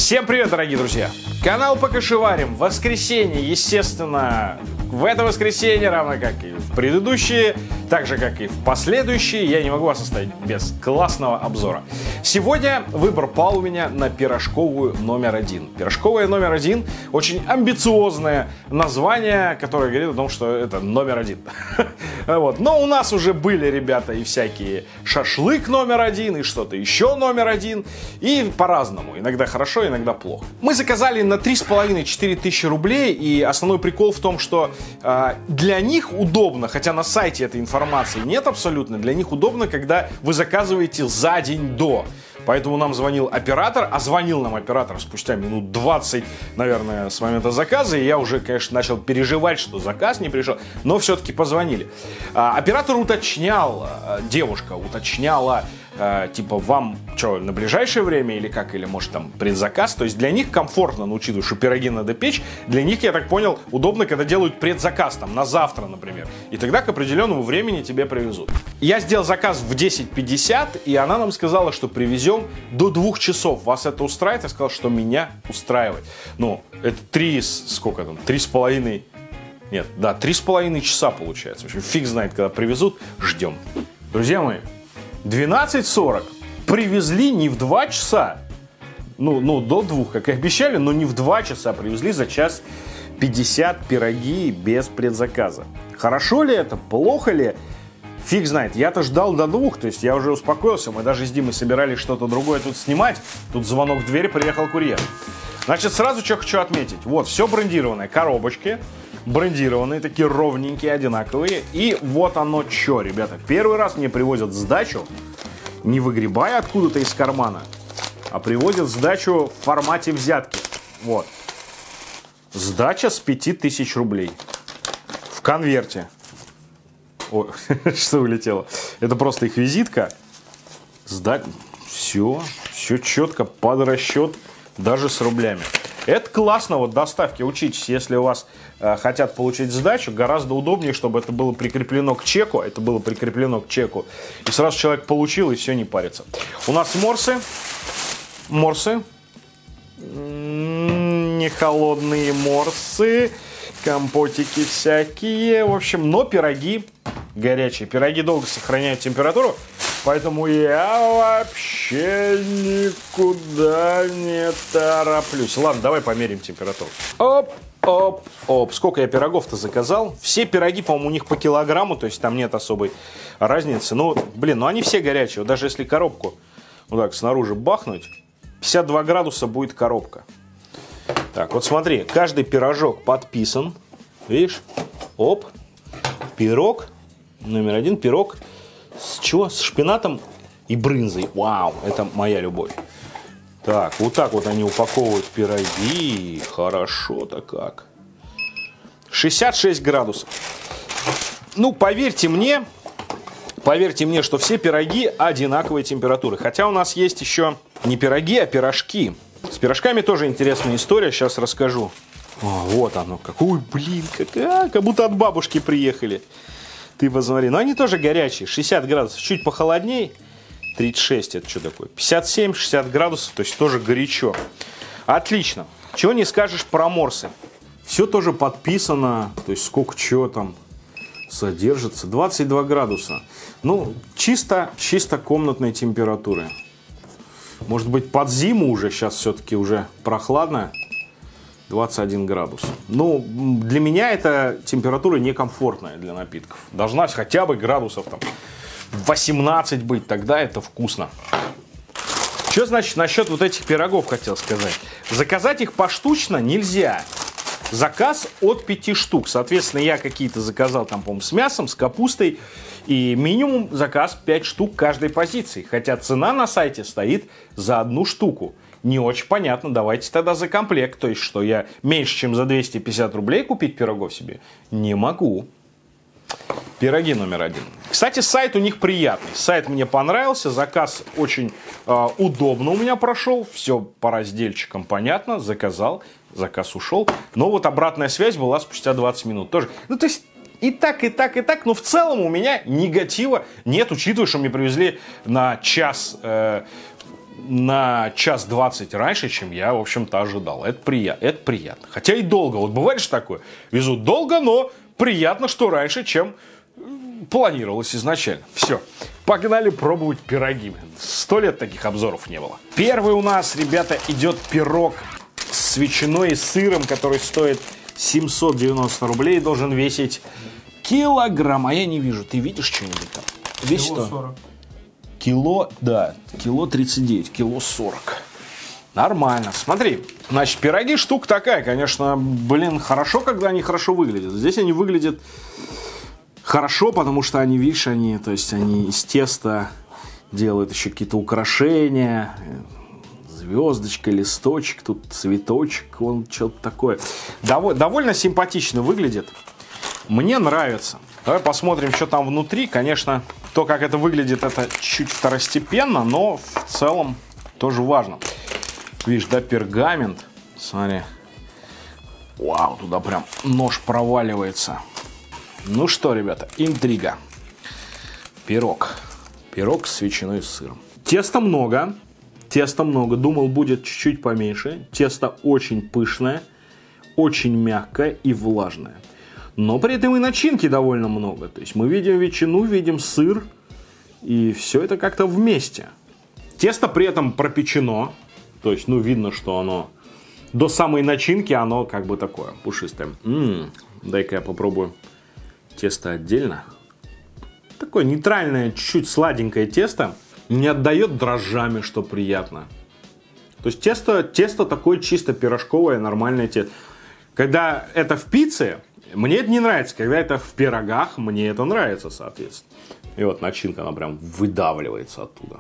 Всем привет, дорогие друзья! Канал Покашеварим. Воскресенье, естественно, в это воскресенье, равно как и в предыдущие, так же как и в последующие, я не могу вас оставить без классного обзора. Сегодня выбор пал у меня на пирожковую номер один. Пирожковая номер один — очень амбициозное название, которое говорит о том, что это номер один. Вот. Но у нас уже были, ребята, и всякие шашлык номер один, и что-то еще номер один, и по-разному. Иногда хорошо, иногда плохо. Мы заказали на 3,5-4 тысячи рублей, и основной прикол в том, что для них удобно, хотя на сайте этой информации нет абсолютно, для них удобно, когда вы заказываете за день до. Поэтому нам звонил оператор, а звонил нам оператор спустя минут 20, наверное, с момента заказа. И я уже, конечно, начал переживать, что заказ не пришел, но все-таки позвонили. Оператор уточнял, девушка уточняла, типа, вам что, на ближайшее время или как, или может там предзаказ. То есть для них комфортно, но учитывая, что пироги надо печь, для них, я так понял, удобно, когда делают предзаказ, там, на завтра, например. И тогда к определенному времени тебе привезут. Я сделал заказ в 10:50, и она нам сказала, что привезем до 2 часов. Вас это устраивает? Я сказал, что меня устраивает. Ну, это 3,5... Нет, да, 3,5 часа получается. В общем, фиг знает, когда привезут. Ждем. Друзья мои, 12:40. Привезли не в 2 часа. Ну, до 2, как и обещали, но не в 2 часа. Привезли за 1:50 пироги без предзаказа. Хорошо ли это? Плохо ли? Фиг знает. Я-то ждал до 2, то есть я уже успокоился. Мы даже с Димой собирались что-то другое тут снимать. Тут звонок в дверь, приехал курьер. Значит, сразу что хочу отметить. Вот, все брендированное. Коробочки брендированные, такие ровненькие, одинаковые. И вот оно что, ребята. Первый раз мне привозят сдачу, не выгребая откуда-то из кармана, а привозят сдачу в формате взятки. Вот. Сдача с 5000 рублей. В конверте. Ой, что вылетело. Это просто их визитка. Все четко, под расчет, даже с рублями. Это классно, вот доставки, учитесь, если у вас хотят получить сдачу, гораздо удобнее, чтобы это было прикреплено к чеку. Это было прикреплено к чеку. И сразу человек получил, и все, не парится. У нас морсы. Не холодные морсы. Компотики всякие. В общем, но пироги горячие. Пироги долго сохраняют температуру. Поэтому я вообще никуда не тороплюсь. Ладно, давай померим температуру. Оп. Сколько я пирогов-то заказал? Все пироги, по-моему, у них по килограмму. То есть там нет особой разницы. Ну, блин, они все горячие. Вот даже если коробку вот так снаружи бахнуть, 52 градуса будет коробка. Так, вот смотри. Каждый пирожок подписан. Видишь? Оп. Пирог. Номер 1. Пирог. С чего? С шпинатом и брынзой. Вау, это моя любовь. Так, вот так вот они упаковывают пироги. Хорошо-то как. 66 градусов. Ну, поверьте мне, что все пироги одинаковой температуры. Хотя у нас есть еще не пироги, а пирожки. С пирожками тоже интересная история, сейчас расскажу. О, вот оно. Какой, блин, как будто от бабушки приехали. Ты посмотри, но они тоже горячие, 60 градусов, чуть похолодней, 36, это что такое, 57-60 градусов, то есть тоже горячо. Отлично, чего не скажешь про морсы. Все тоже подписано, то есть сколько чего там содержится, 22 градуса. Ну, чисто комнатной температуры. Может быть, под зиму уже, сейчас все-таки уже прохладно. 21 градус. Ну, для меня эта температура некомфортная для напитков. Должна хотя бы градусов там 18 быть, тогда это вкусно. Что значит насчет вот этих пирогов хотел сказать? Заказать их поштучно нельзя. Заказ от 5 штук. Соответственно, я какие-то заказал там, по-моему, с мясом, с капустой. И минимум заказ 5 штук каждой позиции. Хотя цена на сайте стоит за 1 штуку. Не очень понятно, давайте тогда за комплект. То есть, что я меньше, чем за 250 рублей купить пирогов себе не могу. Пироги номер 1. Кстати, сайт у них приятный. Сайт мне понравился, заказ очень удобно у меня прошел. Все по разделчикам понятно, заказал, заказ ушел. Но вот обратная связь была спустя 20 минут тоже. Ну, то есть, И так, и так, и так. Но в целом у меня негатива нет, учитывая, что мне привезли на час 20 раньше, чем я, в общем-то, ожидал. Это приятно. Хотя и долго. Вот бывает же такое. Везут долго, но приятно, что раньше, чем планировалось изначально. Все. Погнали пробовать пироги. 100 лет таких обзоров не было. Первый у нас, ребята, идет пирог с ветчиной и сыром, который стоит 790 рублей. Должен весить килограмм. А я не вижу. Ты видишь что-нибудь там? Весит Кило 40. Кило, да, кило 39, кило 40. Нормально. Смотри, значит, пироги штука такая, конечно, блин, хорошо, когда они хорошо выглядят. Здесь они выглядят хорошо, потому что они, видишь, то есть они из теста делают еще какие-то украшения, звездочка, листочек, тут цветочек, он что-то такое. Довольно симпатично выглядит. Мне нравится. Давай посмотрим, что там внутри. Конечно, то, как это выглядит, это чуть второстепенно, но в целом тоже важно. Видишь, да, пергамент. Смотри. Вау, туда прям нож проваливается. Ну что, ребята, интрига. Пирог. Пирог с ветчиной и сыром. Теста много. Думал, будет чуть-чуть поменьше. Тесто очень пышное, очень мягкое и влажное. Но при этом и начинки довольно много. То есть мы видим ветчину, видим сыр. И все это как-то вместе. Тесто при этом пропечено. То есть, видно, что оно до самой начинки, оно как бы такое пушистое. Дай-ка я попробую тесто отдельно. Такое нейтральное, чуть-чуть сладенькое тесто. Не отдает дрожжами, что приятно. То есть тесто такое чисто пирожковое, нормальное тесто. Когда это в пицце, мне это не нравится. Когда это в пирогах, мне это нравится, соответственно. И вот начинка, она прям выдавливается оттуда.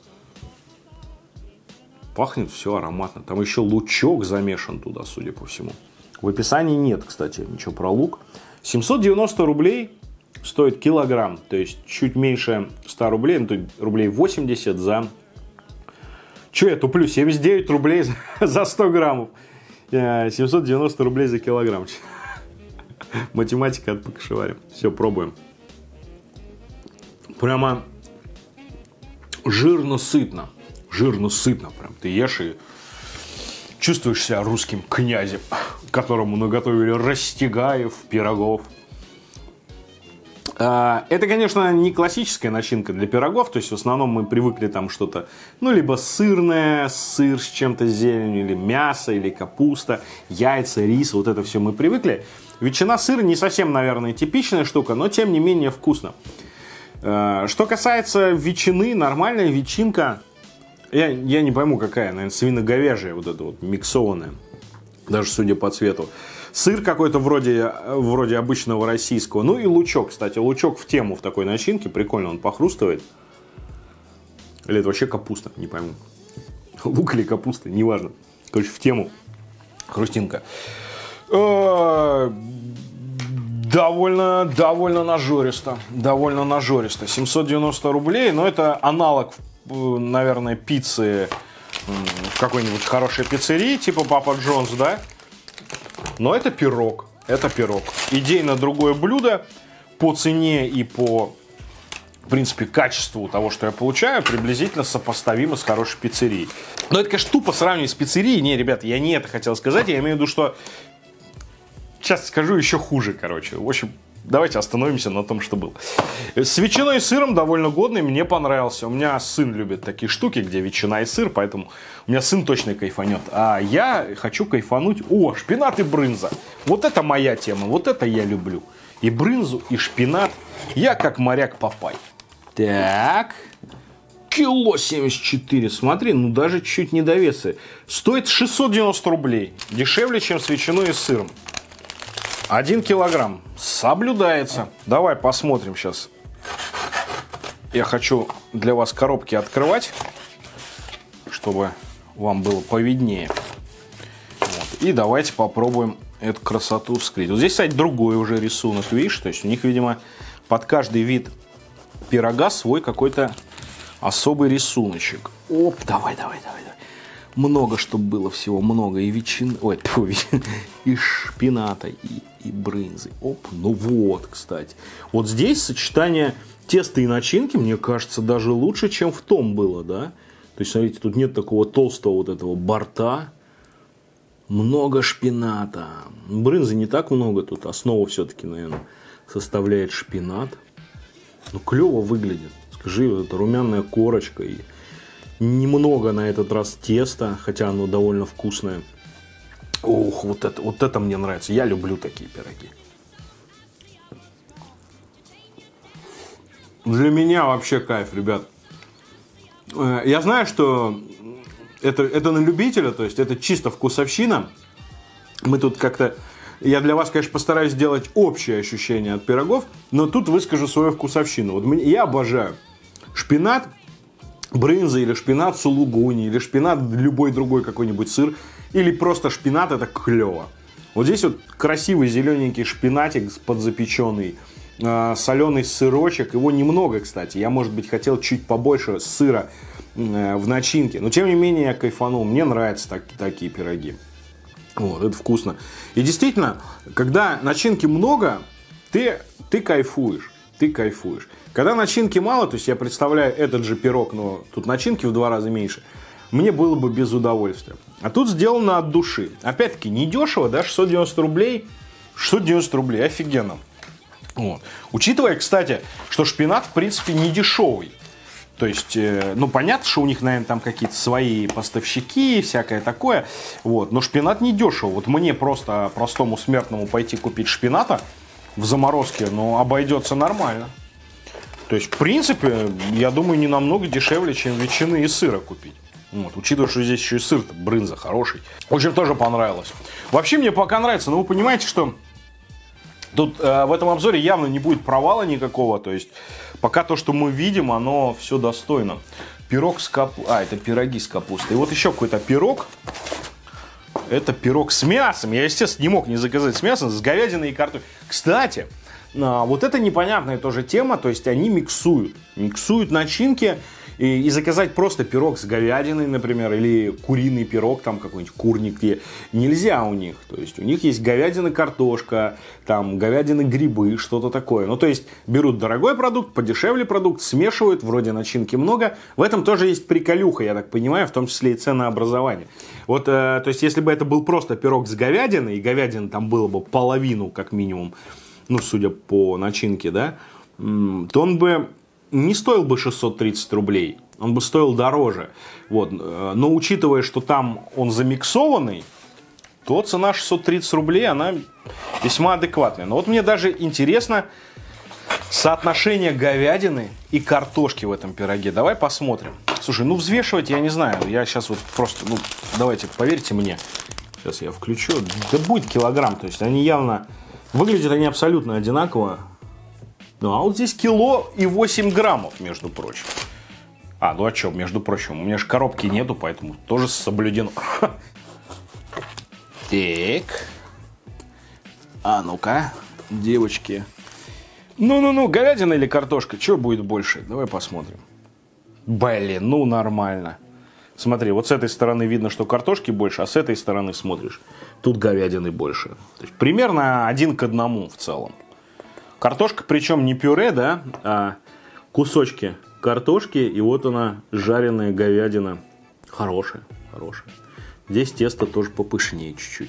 Пахнет все ароматно. Там еще лучок замешан туда, судя по всему. В описании нет, кстати, ничего про лук. 790 рублей стоит килограмм. То есть чуть меньше 100 рублей. Ну, то есть рублей 80 за... Че я туплю? 79 рублей за 100 граммов. 790 рублей за килограмм. Математика от покашеварим. Все, пробуем. Прямо жирно-сытно. Жирно-сытно. Прям ты ешь и чувствуешь себя русским князем, которому наготовили Растегаев пирогов. Это, конечно, не классическая начинка для пирогов. То есть в основном мы привыкли там что-то, либо сырное, сыр с чем-то зеленью, или мясо, или капуста, яйца, рис. Вот это все мы привыкли. Ветчина, сыр не совсем, наверное, типичная штука, но тем не менее вкусно. Что касается ветчины, нормальная ветчинка, я не пойму какая, наверное, свино-говяжья, вот эта вот миксованная, даже судя по цвету. Сыр какой-то вроде обычного российского, ну и лучок, кстати, лучок в тему в такой начинке, прикольно, он похрустывает. Или это вообще капуста, не пойму. Лук или капуста, неважно. Короче, в тему хрустинка. Довольно нажористо. 790 рублей. Но это аналог, наверное, пиццы в какой-нибудь хорошей пиццерии, типа Папа Джонс, да? Но это пирог. Идейно другое блюдо. По цене и по, в принципе, качеству того, что я получаю, приблизительно сопоставимо с хорошей пиццерией. Но это, конечно, тупо сравнивать с пиццерией. Не, ребята, я не это хотел сказать. Я имею в виду, что... Сейчас скажу еще хуже, короче. В общем, давайте остановимся на том, что было. С ветчиной и сыром довольно годный, мне понравился. У меня сын любит такие штуки, где ветчина и сыр, поэтому у меня сын точно кайфанет. А я хочу кайфануть. О, шпинат и брынза. Вот это моя тема, вот это я люблю. И брынзу, и шпинат. Я как моряк Папай. Так. Кило 74. Смотри, даже чуть не довесы. Стоит 690 рублей. Дешевле, чем с ветчиной и сыром. 1 килограмм. Соблюдается. Давай посмотрим сейчас. Я хочу для вас коробки открывать, чтобы вам было повиднее. Вот. И давайте попробуем эту красоту вскрыть. Вот здесь, кстати, другой уже рисунок, видишь? То есть у них, видимо, под каждый вид пирога свой какой-то особый рисуночек. Оп, давай. Много, чтобы было всего, много. И ветчины, ой, тьфу, и шпината, и брынзы. Оп, ну вот, кстати. Вот здесь сочетание теста и начинки, мне кажется, даже лучше, чем в том было, да? То есть, смотрите, тут нет такого толстого вот этого борта. Много шпината. Брынзы не так много, тут основу все-таки, наверное, составляет шпинат. Ну, клево выглядит. Скажи, вот эта румяная корочка и немного на этот раз теста, хотя оно довольно вкусное. Ух, вот это мне нравится. Я люблю такие пироги. Для меня вообще кайф, ребят. Я знаю, что это на любителя, то есть это чисто вкусовщина. Мы тут как-то... Я для вас, конечно, постараюсь сделать общее ощущение от пирогов, но тут выскажу свою вкусовщину. Вот я обожаю шпинат, брынза или шпинат сулугуни, или шпинат любой другой какой-нибудь сыр, или просто шпинат, это клево. Вот здесь вот красивый зелененький шпинатик подзапеченный, соленый сырочек, его немного, кстати. Я, может быть, хотел чуть побольше сыра в начинке, но тем не менее я кайфанул. Мне нравятся такие пироги. Вот, это вкусно. И действительно, когда начинки много, ты кайфуешь. Ты кайфуешь. Когда начинки мало, то есть я представляю этот же пирог, но тут начинки в 2 раза меньше, мне было бы без удовольствия. А тут сделано от души. Опять-таки, недешево, да, 690 рублей. 690 рублей, офигенно. Вот. Учитывая, кстати, что шпинат, в принципе, не дешевый. То есть, ну, понятно, что у них, наверное, там какие-то свои поставщики, всякое такое. Вот. Но шпинат не дешево. Вот мне просто простому смертному пойти купить шпината в заморозке, ну, обойдется нормально. То есть, в принципе, я думаю, не намного дешевле, чем ветчины и сыра купить. Вот. Учитывая, что здесь еще и сыр, брынза хороший. В общем, тоже понравилось. Вообще, мне пока нравится. Но вы понимаете, что тут в этом обзоре явно не будет провала никакого. То есть, пока то, что мы видим, оно все достойно. Пирог с капустой. Это пироги с капустой. И вот еще какой-то пирог. Это пирог с мясом. Я, естественно, не мог не заказать с мясом, с говядиной и картофелем. Кстати, вот это непонятная тоже тема. То есть, они миксуют начинки. И заказать просто пирог с говядиной, например, или куриный пирог, там какой-нибудь курник, нельзя у них. То есть у них есть говядина, картошка, там говядина, грибы, что-то такое. Ну, то есть берут дорогой продукт, подешевле продукт, смешивают, вроде начинки много. В этом тоже есть приколюха, я так понимаю, в том числе и ценообразование. Вот, то есть если бы это был просто пирог с говядиной, и говядина там было бы половину, как минимум, ну, судя по начинке, да, то он бы не стоил бы 630 рублей, он бы стоил дороже. Вот. Но учитывая, что там он замиксованный, то цена 630 рублей, она весьма адекватная. Но вот мне даже интересно соотношение говядины и картошки в этом пироге. Давай посмотрим. Слушай, ну взвешивать я не знаю. Я сейчас вот просто, ну давайте, поверьте мне. Сейчас я включу. Да будет килограмм. То есть они явно, выглядят они абсолютно одинаково. Ну, а вот здесь кило и 8 граммов, между прочим. Ну а что, между прочим, у меня же коробки нету, поэтому тоже соблюдено. Так. А ну-ка, девочки. Ну, говядина или картошка, что будет больше? Давай посмотрим. Блин, ну нормально. Смотри, вот с этой стороны видно, что картошки больше, а с этой стороны смотришь, тут говядины больше. То есть примерно 1 к 1 в целом. Картошка, причем не пюре, да, а кусочки картошки. И вот она, жареная говядина. Хорошая. Здесь тесто тоже попышнее чуть-чуть.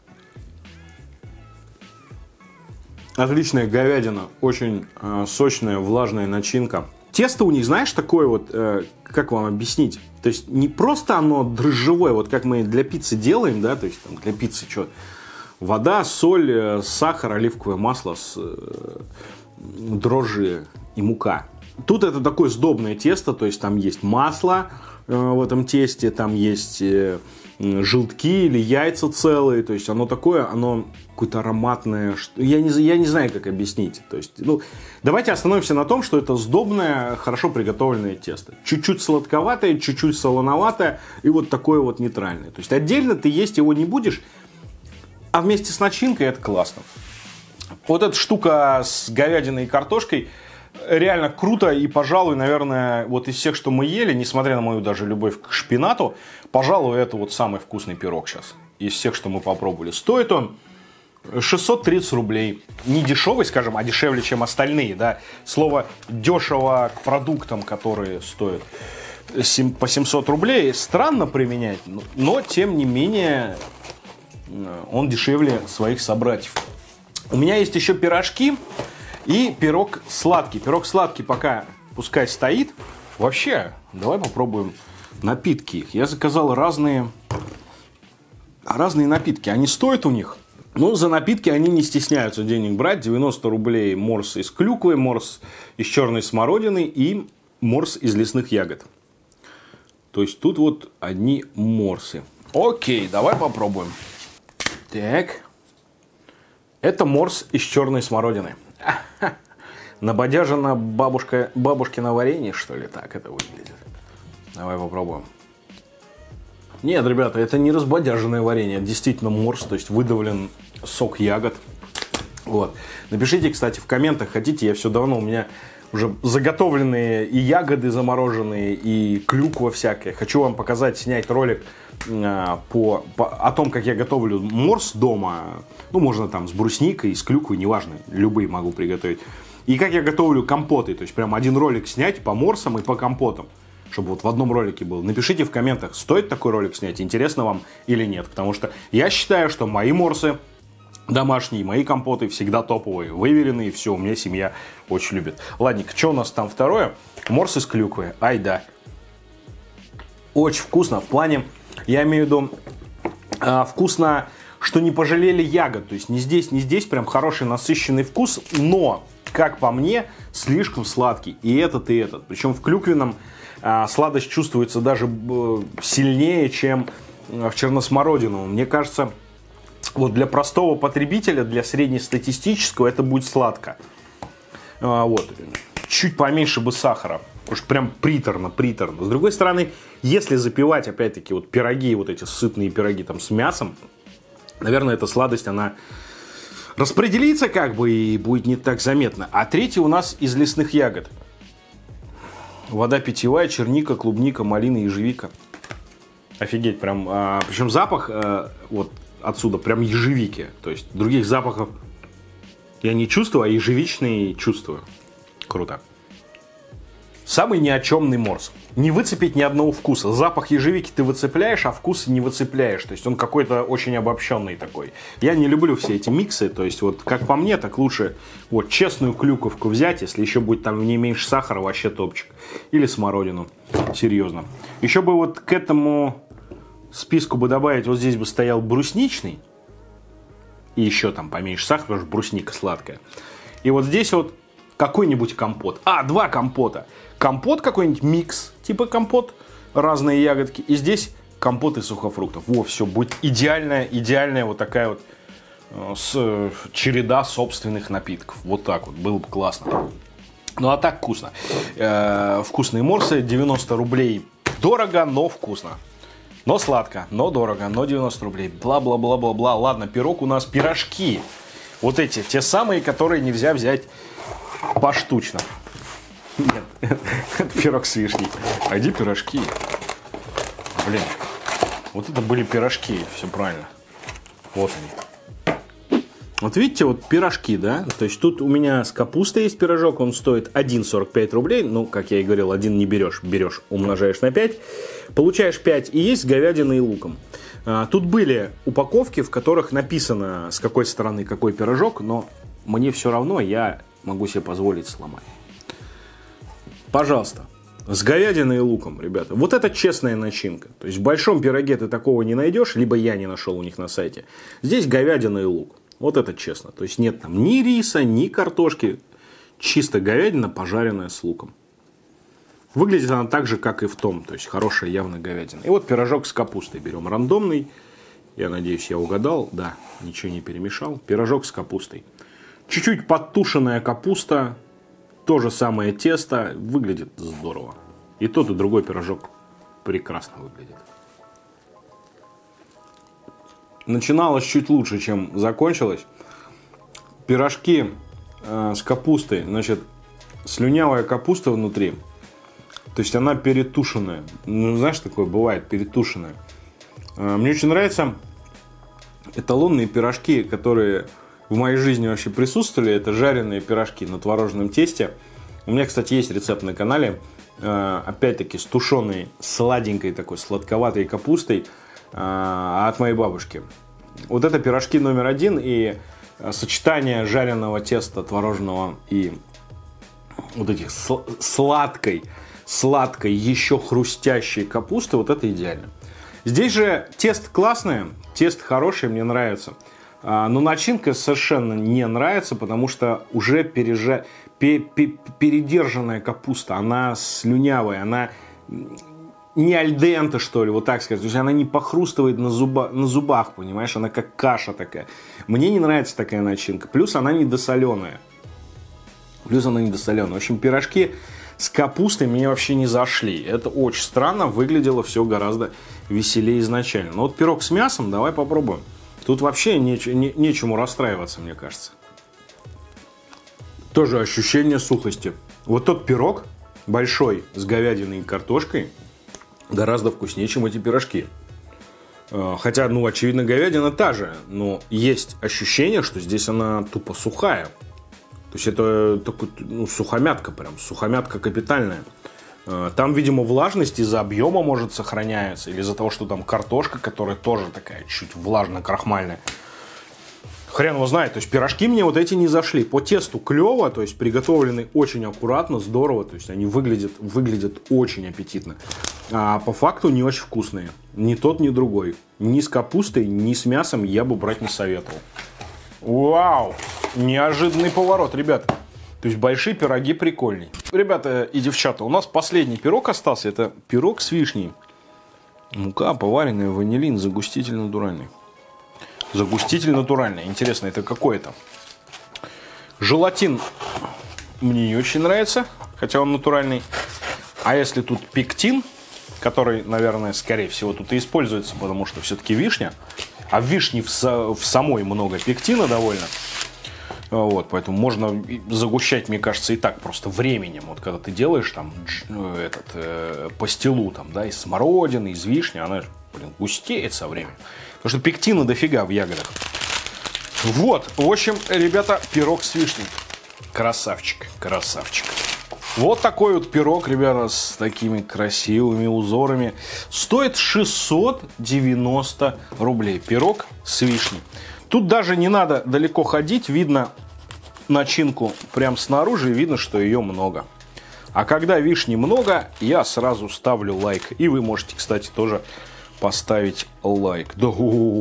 Отличная говядина. Очень сочная, влажная начинка. Тесто у них, знаешь, такое вот, как вам объяснить? То есть не просто оно дрожжевое, вот как мы для пиццы делаем, да, то есть там для пиццы что? Вода, соль, сахар, оливковое масло, дрожжи и мука. Тут это такое сдобное тесто, то есть там есть масло в этом тесте, там есть желтки или яйца целые, то есть оно такое, оно какое-то ароматное. Я не знаю, как объяснить. То есть, ну, давайте остановимся на том, что это сдобное, хорошо приготовленное тесто. Чуть-чуть сладковатое, чуть-чуть солоноватое и вот такое вот нейтральное. То есть отдельно ты есть его не будешь. А вместе с начинкой это классно. Вот эта штука с говядиной и картошкой, реально круто. И, пожалуй, наверное, вот из всех, что мы ели, несмотря на мою даже любовь к шпинату, пожалуй, это вот самый вкусный пирог сейчас. Из всех, что мы попробовали. Стоит он 630 рублей. Не дешевый, скажем, а дешевле, чем остальные. Да? Слово дешево к продуктам, которые стоят по 700 рублей, странно применять. Но, тем не менее, он дешевле своих собратьев. У меня есть еще пирожки и пирог сладкий. Пирог сладкий пока пускай стоит. Вообще, давай попробуем напитки их. Я заказал разные напитки. Они стоят у них. Но за напитки они не стесняются денег брать. 90 рублей морс из клюквы, морс из черной смородины и морс из лесных ягод. То есть тут вот одни морсы. Окей, давай попробуем. Так. Это морс из черной смородины. Набодяжена бабушкино варенье, что ли? Так это выглядит. Давай попробуем. Нет, ребята, это не разбодяженное варенье. Это действительно морс, то есть выдавлен сок ягод. Вот. Напишите, кстати, в комментах, хотите, я все давно, у меня уже заготовленные и ягоды замороженные, и клюква всякая. Хочу вам показать, снять ролик о том, как я готовлю морс дома. Ну, можно там с брусникой, с клюквой, неважно, любые могу приготовить. И как я готовлю компоты, то есть прям один ролик снять по морсам и по компотам, чтобы вот в одном ролике был. Напишите в комментах, стоит такой ролик снять, интересно вам или нет. Потому что я считаю, что мои морсы домашние, мои компоты всегда топовые, выверенные, все, у меня семья очень любит. Ладненько, что у нас там второе? Морс из клюквы, ай да. Очень вкусно, в плане, я имею в виду, вкусно, что не пожалели ягод. То есть ни здесь, ни здесь прям хороший насыщенный вкус, но, как по мне, слишком сладкий. И этот, и этот. Причем в клюквенном сладость чувствуется даже сильнее, чем в черносмородиновом. Мне кажется, вот для простого потребителя, для среднестатистического это будет сладко. Вот. Чуть поменьше бы сахара. Потому что прям приторно. С другой стороны, если запивать, опять-таки, вот пироги, вот эти сытные пироги там с мясом, наверное, эта сладость, она распределится как бы и будет не так заметно. А третий у нас из лесных ягод. Вода питьевая, черника, клубника, малина, ежевика. Офигеть, прям. Причем запах вот отсюда прям ежевики. То есть других запахов я не чувствую, а ежевичный чувствую. Круто. Самый ни о чемный морс. Не выцепить ни одного вкуса. Запах ежевики ты выцепляешь, а вкус не выцепляешь. То есть он какой-то очень обобщенный такой. Я не люблю все эти миксы. То есть вот как по мне, так лучше вот честную клюковку взять. Если еще будет там в ней меньше сахара, вообще топчик. Или смородину. Серьезно. Еще бы вот к этому списку бы добавить, вот здесь бы стоял брусничный. И еще там поменьше сахара, потому что брусника сладкая. И вот здесь вот какой-нибудь компот. Два компота. Компот какой-нибудь, микс, типа компот, разные ягодки. И здесь компот из сухофруктов. Во, все, будет идеальная вот такая вот череда собственных напитков. Вот так вот, было бы классно. Ну, а так вкусно. Вкусные морсы, 90 рублей. Дорого, но вкусно. Но сладко, но дорого, но 90 рублей. Бла-бла-бла-бла-бла. Ладно, пирог у нас, пирожки. Вот эти, те самые, которые нельзя взять поштучно. Нет, это пирог с вишней. А где пирожки? Блин, вот это были пирожки, все правильно. Вот они. Вот видите, вот пирожки, да? То есть тут у меня с капустой есть пирожок, он стоит 1,45 рублей. Ну, как я и говорил, один не берешь, умножаешь на 5. Получаешь 5, и есть с говядиной и луком. Тут были упаковки, в которых написано, с какой стороны какой пирожок, но мне все равно, я могу себе позволить сломать. Пожалуйста, с говядиной и луком, ребята. Вот это честная начинка. То есть в большом пироге ты такого не найдешь, либо я не нашел у них на сайте. Здесь говядина и лук. Вот это честно. То есть нет там ни риса, ни картошки. Чисто говядина, пожаренная с луком. Выглядит она так же, как и в том. То есть хорошая явно говядина. И вот пирожок с капустой. Берем рандомный. Я надеюсь, я угадал. Да, ничего не перемешал. Пирожок с капустой. Чуть-чуть подтушенная капуста. То же самое тесто. Выглядит здорово. И тот, и другой пирожок прекрасно выглядит. Начиналось чуть лучше, чем закончилось. Пирожки с капустой. Значит, слюнявая капуста внутри. То есть она перетушенная. Ну, знаешь, такое бывает, перетушенная. Мне очень нравятся эталонные пирожки, которые в моей жизни вообще присутствовали. Это жареные пирожки на творожном тесте. У меня, кстати, есть рецепт на канале. Опять-таки с тушеной, сладенькой такой, сладковатой капустой от моей бабушки. Вот это пирожки номер один. И сочетание жареного теста творожного и вот этих сладкой, еще хрустящей капусты, вот это идеально. Здесь же тесто классное, тесто хорошее, мне нравится. Но начинка совершенно не нравится, потому что уже передержанная капуста, она слюнявая, она не альденте, что ли, вот так сказать. То есть она не похрустывает на зубах, понимаешь, она как каша такая. Мне не нравится такая начинка. Плюс она недосоленая. В общем, пирожки с капустой мне вообще не зашли. Это очень странно, выглядело все гораздо веселее изначально. Но вот пирог с мясом, давай попробуем. Тут вообще нечему расстраиваться, мне кажется. Тоже ощущение сухости. Вот тот пирог большой с говядиной и картошкой гораздо вкуснее, чем эти пирожки. Хотя, ну, очевидно, говядина та же. Но есть ощущение, что здесь она тупо сухая. То есть это такой, ну, сухомятка прям, сухомятка капитальная. Там, видимо, влажность из-за объема, может, сохраняется. Или из-за того, что там картошка, которая тоже такая чуть влажно-крахмальная. Хрен его знает. То есть пирожки мне вот эти не зашли. По тесту клево, то есть приготовлены очень аккуратно, здорово. То есть они выглядят очень аппетитно. А по факту не очень вкусные. Ни тот, ни другой. Ни с капустой, ни с мясом я бы брать не советовал. Вау! Неожиданный поворот, ребята. То есть большие пироги прикольней. Ребята и девчата, у нас последний пирог остался. Это пирог с вишней. Мука, поваренная, ванилин, загуститель натуральный. Загуститель натуральный. Интересно, это какой это? Желатин мне не очень нравится, хотя он натуральный. А если тут пектин, который, наверное, скорее всего тут и используется, потому что все-таки вишня. А в вишне в самой много пектина довольно. Вот, поэтому можно загущать, мне кажется, и так просто временем. Вот когда ты делаешь там пастилу там, да, из смородины, из вишни, она, блин, густеет со временем. Потому что пектина дофига в ягодах. Вот, в общем, ребята, пирог с вишней. Красавчик, красавчик. Вот такой вот пирог, ребята, с такими красивыми узорами. Стоит 690 рублей. Пирог с вишней. Тут даже не надо далеко ходить. Видно начинку прям снаружи. Видно, что ее много. А когда вишни много, я сразу ставлю лайк. И вы можете, кстати, тоже поставить лайк. Да,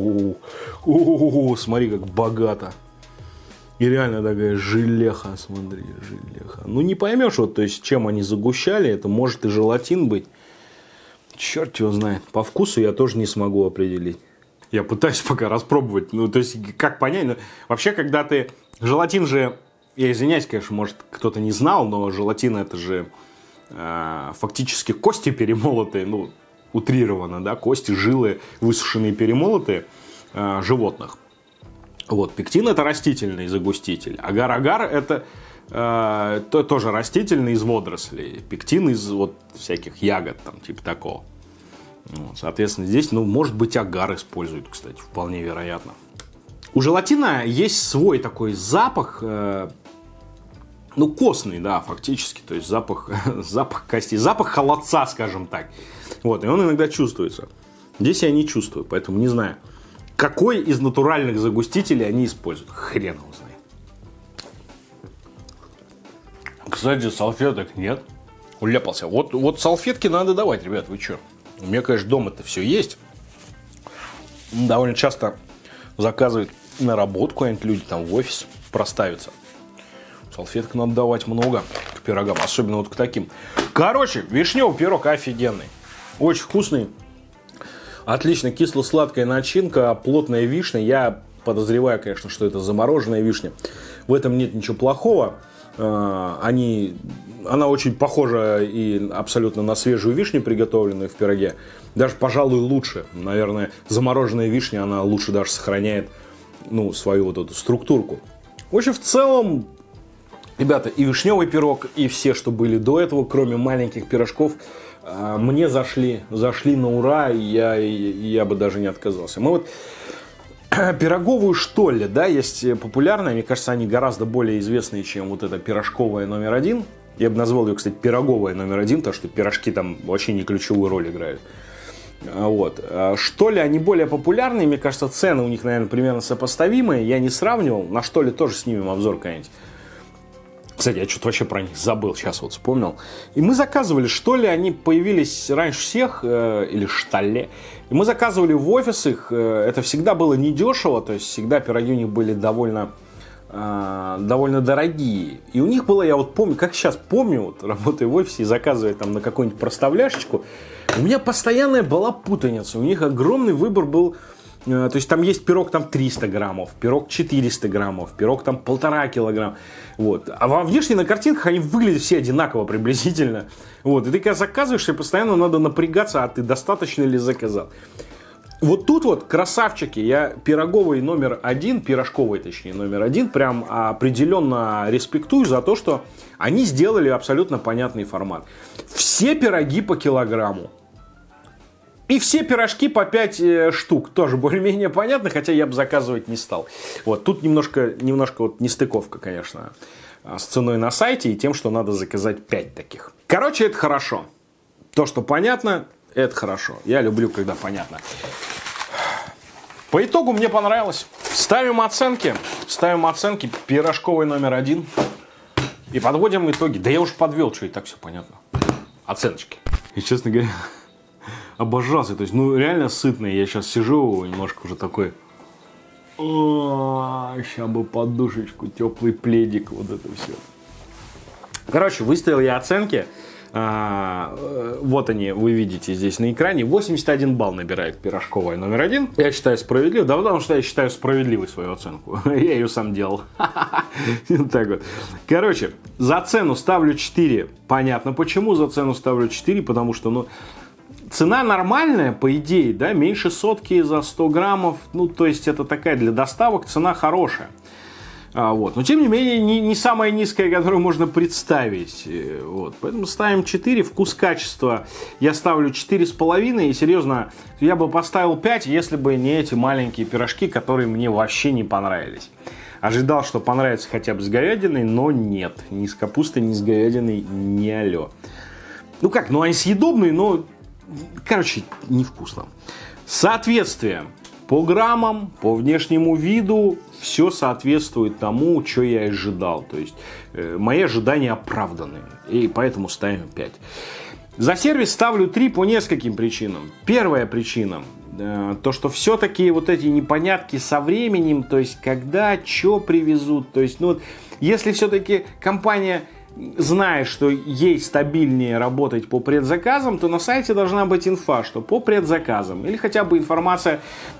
смотри, как богато. И реально такая желеха, смотри, желеха. Ну, не поймешь, вот, то есть, чем они загущали. Это может и желатин быть. Черт его знает. По вкусу я тоже не смогу определить. Я пытаюсь пока распробовать. Ну, то есть, как понять? Ну, вообще, когда ты... Желатин же... Я извиняюсь, конечно, может, кто-то не знал, но желатин это же фактически кости перемолотые. Ну, утрированно, да? Кости, жилы, высушенные, перемолотые животных. Вот, пектин это растительный загуститель. Агар-агар это тоже растительный из водорослей. Пектин из вот всяких ягод, там, типа такого. Вот, соответственно, здесь, ну, может быть, агар используют, кстати, вполне вероятно. У желатина есть свой такой запах, ну, костный, да, фактически. То есть запах костей, запах холодца, скажем так. Вот, и он иногда чувствуется. Здесь я не чувствую, поэтому не знаю. Какой из натуральных загустителей они используют? Хрен его знает. Кстати, салфеток нет. Уляпался. Вот салфетки надо давать, ребят, вы что? У меня, конечно, дома это все есть. Довольно часто заказывают на работу куда-нибудь люди, там в офис проставиться. Салфеток надо давать много к пирогам, особенно вот к таким. Короче, вишневый пирог офигенный. Очень вкусный. Отлично, кисло-сладкая начинка, плотная вишня. Я подозреваю, конечно, что это замороженная вишня. В этом нет ничего плохого. Она очень похожа и абсолютно на свежую вишню, приготовленную в пироге. Даже, пожалуй, лучше. Наверное, замороженная вишня, она лучше даже сохраняет, ну, свою вот эту структурку. В общем, в целом, Ребята, и вишневый пирог, и все, что были до этого, кроме маленьких пирожков, мне зашли на ура, и я бы даже не отказался. Мы вот пироговую штолле, да, есть популярная, мне кажется, они гораздо более известные, чем вот эта пирожковая номер 1. Я бы назвал ее, кстати, пироговая номер 1, потому что пирожки там вообще не ключевую роль играют. Вот. Штолле, они более популярные, мне кажется, цены у них, наверное, примерно сопоставимые. Я не сравнивал, на штолле тоже снимем обзор какой-нибудь. Кстати, я что-то вообще про них забыл, сейчас вот вспомнил. И мы заказывали, штолле, они появились раньше всех, или шталле. И мы заказывали в офис их, это всегда было недешево, то есть всегда пироги у них были довольно дорогие. И у них было, я вот помню, как сейчас помню, вот, работая в офисе и заказывая там на какую-нибудь проставляшечку, у меня постоянная была путаница. У них огромный выбор был. То есть там есть пирог там 300 граммов, пирог 400 граммов, пирог там 1,5 килограмма. Вот. А во внешне на картинках они выглядят все одинаково приблизительно. Вот. И ты когда заказываешь, тебе постоянно надо напрягаться, а ты достаточно ли заказал. Вот тут вот, красавчики, я пироговый номер 1, пирожковый точнее номер 1, прям определенно респектую за то, что они сделали абсолютно понятный формат. Все пироги по килограмму. И все пирожки по 5 штук. Тоже более-менее понятно, хотя я бы заказывать не стал. Вот, тут немножко вот нестыковка, конечно, с ценой на сайте и тем, что надо заказать 5 таких. Короче, это хорошо. То, что понятно, это хорошо. Я люблю, когда понятно. По итогу мне понравилось. Ставим оценки. Ставим оценки. Пирожковый номер 1. И подводим итоги. Да я уж подвел, что и так все понятно. Оценочки. И, честно говоря, обожался. То есть, ну, реально сытный. Я сейчас сижу немножко уже такой. Сейчас бы подушечку, теплый пледик. Вот это все. Короче, выставил я оценки. Вот они, вы видите здесь на экране. 81 балл набирает пирожковая номер 1. Я считаю справедливо. Да, потому что я считаю справедливой свою оценку. Я ее сам делал. Так вот. Короче, за цену ставлю 4. Понятно почему за цену ставлю 4. Потому что, ну, цена нормальная, по идее, да, меньше сотки за 100 граммов. Ну, то есть, это такая для доставок цена хорошая. Вот. Но, тем не менее, не самая низкая, которую можно представить. Вот. Поэтому ставим 4. Вкус-качество я ставлю 4,5. И, серьезно, я бы поставил 5, если бы не эти маленькие пирожки, которые мне вообще не понравились. Ожидал, что понравится хотя бы с говядиной, но нет. Ни с капустой, ни с говядиной, не алё. Ну как, ну они съедобные, но, короче, невкусно. Соответствие. По граммам, по внешнему виду, все соответствует тому, что я ожидал. То есть, мои ожидания оправданы. И поэтому ставим 5. За сервис ставлю 3 по нескольким причинам. Первая причина. То, что все-таки вот эти непонятки со временем, то есть, когда, что привезут. То есть, ну вот, если все-таки компания знает, что ей стабильнее работать по предзаказам, то на сайте должна быть инфа, что по предзаказам. Или хотя бы информация,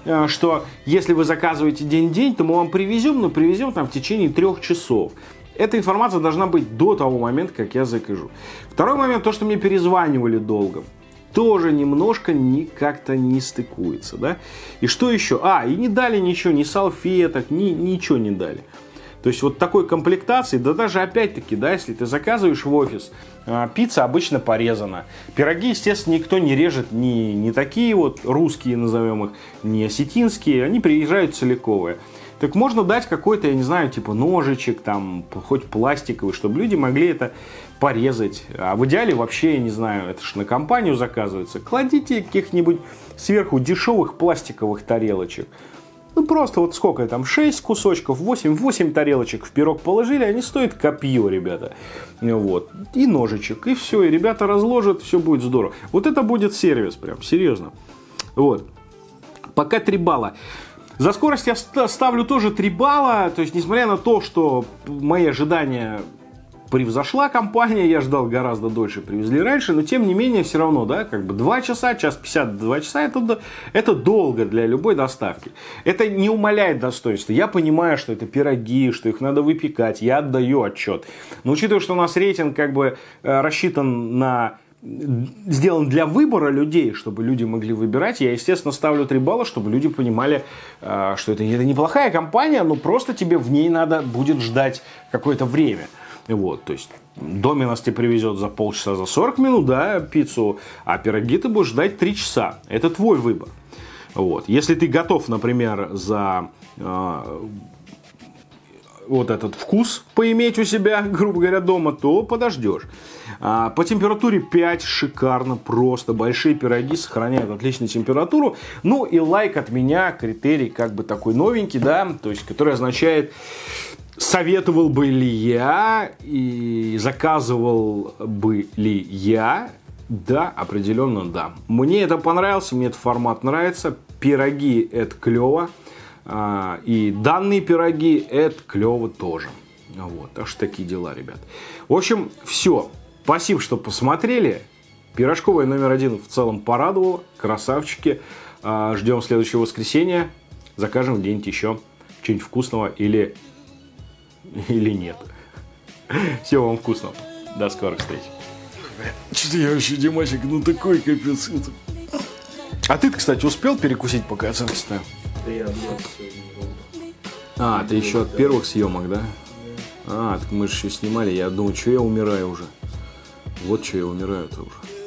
что если вы заказываете день-день, то мы вам привезем, но привезем там в течение 3 часов. Эта информация должна быть до того момента, как я закажу. Второй момент, то, что мне перезванивали долго. Тоже немножко как-то не стыкуется, да? И что еще? И не дали ничего, ни салфеток, ничего не дали. То есть вот такой комплектации, да даже опять-таки, да, если ты заказываешь в офис, пицца обычно порезана. Пироги, естественно, никто не режет, не такие вот русские, назовем их, не осетинские, они приезжают целиковые. Так можно дать какой-то, я не знаю, типа ножичек, там, хоть пластиковый, чтобы люди могли это порезать. А в идеале вообще, я не знаю, это ж на компанию заказывается. Кладите каких-нибудь сверху дешевых пластиковых тарелочек. Ну, просто вот сколько там, 6 кусочков, 8 тарелочек в пирог положили, они стоят копье, ребята. Вот. И ножичек, и все, и ребята разложат, все будет здорово. Вот это будет сервис, прям, серьезно. Вот. Пока 3 балла. За скорость я ставлю тоже 3 балла, то есть, несмотря на то, что мои ожидания превзошла компания, я ждал гораздо дольше, привезли раньше, но тем не менее все равно, да, как бы 2 часа, час 50, 2 часа, это долго для любой доставки. Это не умаляет достоинства. Я понимаю, что это пироги, что их надо выпекать, я отдаю отчет. Но учитывая, что у нас рейтинг как бы рассчитан сделан для выбора людей, чтобы люди могли выбирать, я, естественно, ставлю 3 балла, чтобы люди понимали, что это неплохая компания, но просто тебе в ней надо будет ждать какое-то время. Вот, то есть Доминос тебе привезет за полчаса, за 40 минут, да, пиццу, а пироги ты будешь ждать 3 часа. Это твой выбор. Вот. Если ты готов, например, за вот этот вкус поиметь у себя, грубо говоря, дома, то подождешь. По температуре 5 шикарно, просто большие пироги сохраняют отличную температуру. Ну и лайк от меня, критерий как бы такой новенький, да, то есть который означает, советовал бы ли я и заказывал бы ли я. Да, определенно да. Мне это понравилось, мне этот формат нравится. Пироги это клево. И данные пироги это клево тоже. Вот, так что такие дела, ребят. В общем, все. Спасибо, что посмотрели. Пирожковая номер 1 в целом порадовала. Красавчики. Ждем следующего воскресенья. Закажем где-нибудь еще что-нибудь вкусного или нет. Всего вам вкусного. До скорых встреч. Что-то я вообще, Димасик, ну такой капец. А ты, кстати, успел перекусить, пока оценки ставил? Да я ты еще от первых съемок, да? Так мы же еще снимали. Я думаю, что я умираю уже. Вот что я умираю-то уже.